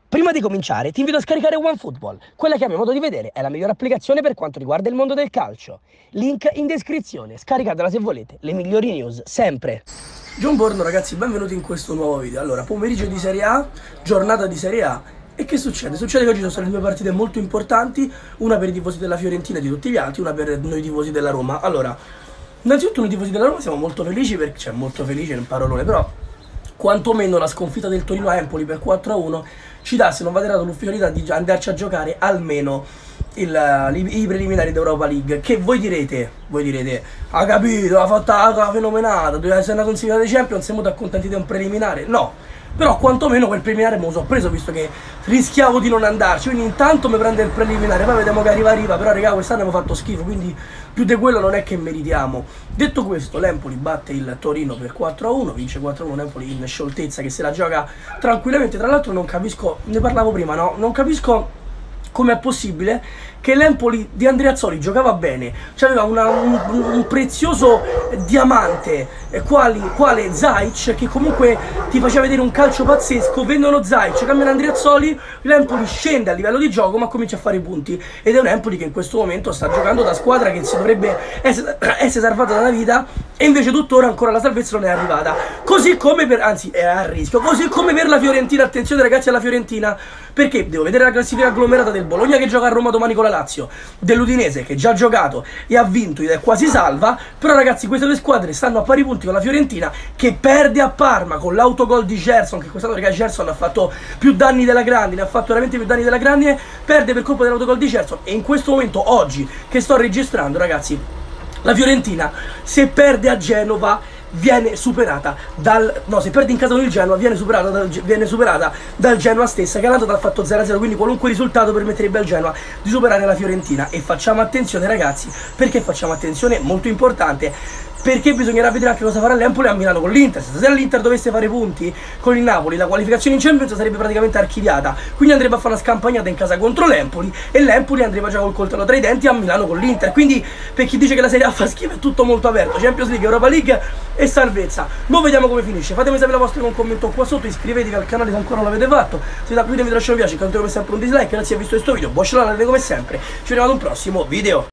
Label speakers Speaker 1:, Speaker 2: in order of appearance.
Speaker 1: Prima di cominciare, ti invito a scaricare OneFootball, quella che a mio modo di vedere è la migliore applicazione per quanto riguarda il mondo del calcio. Link in descrizione, scaricatela se volete, le migliori news, sempre.
Speaker 2: Buongiorno ragazzi, benvenuti in questo nuovo video. Allora, pomeriggio di Serie A, giornata di Serie A. E che succede? Succede che oggi sono state due partite molto importanti, una per i tifosi della Fiorentina e di tutti gli altri, una per noi tifosi della Roma. Allora, innanzitutto noi tifosi della Roma siamo molto felici, perché cioè molto felici nel parolone, però quantomeno la sconfitta del Torino a Empoli per 4-1 ci dà, se non vada dato, l'ufficialità di andarci a giocare almeno i preliminari d'Europa League. Che voi direte, ha capito, ha fatto la fenomenata, deve essere andato in semifinale dei Champions e mo ti accontenti di un preliminare? No, però quantomeno quel preliminare me lo so preso, visto che rischiavo di non andarci, quindi intanto mi prende il preliminare, poi vediamo che arriva, però raga, quest'anno abbiamo fatto schifo, quindi più di quello non è che meritiamo. Detto questo, l'Empoli batte il Torino per 4-1, vince 4-1 l'Empoli in scioltezza, che se la gioca tranquillamente. Tra l'altro non capisco, ne parlavo prima, no? Non capisco come è possibile che l'Empoli di Andreazzoli giocava bene, cioè aveva un prezioso diamante quale Zaic, che comunque ti faceva vedere un calcio pazzesco. Vendono Zaic, cambiano Andreazzoli, l'Empoli scende a livello di gioco ma comincia a fare i punti, ed è un Empoli che in questo momento sta giocando da squadra che si dovrebbe essere salvata dalla vita, e invece tuttora ancora la salvezza non è arrivata, così come per, anzi è a rischio, così come per la Fiorentina. Attenzione ragazzi alla Fiorentina, perché devo vedere la classifica agglomerata del Bologna che gioca a Roma domani con la Lazio, dell'Udinese che già ha giocato e ha vinto ed è quasi salva. Però ragazzi, queste due squadre stanno a pari punti con la Fiorentina, che perde a Parma con l'autogol di Gerson, che quest'anno ragazzi Gerson ha fatto più danni della grandine, ha fatto veramente più danni della grandine, perde per colpa dell'autogol di Gerson. E in questo momento, oggi che sto registrando ragazzi, la Fiorentina, se perde a Genova, viene superata se perde in casa con il Genoa, viene superata dal Genoa stessa, che all'andata ha fatto 0-0, quindi qualunque risultato permetterebbe al Genoa di superare la Fiorentina. E facciamo attenzione ragazzi, perché facciamo attenzione, molto importante, perché bisognerà vedere anche cosa farà l'Empoli a Milano con l'Inter. Se stasera l'Inter dovesse fare punti con il Napoli, la qualificazione in Champions sarebbe praticamente archiviata, quindi andrebbe a fare una scampagnata in casa contro l'Empoli, e l'Empoli andrebbe già col coltello tra i denti a Milano con l'Inter. Quindi per chi dice che la Serie A fa schifo, è tutto molto aperto: Champions League, Europa League e salvezza. Noi vediamo come finisce. Fatemi sapere la vostra con un commento qua sotto, iscrivetevi al canale se ancora non l'avete fatto, se da qui vi lascio un mi piace, canto come sempre un dislike. Grazie per aver visto questo video, buon come sempre, ci vediamo ad un prossimo video.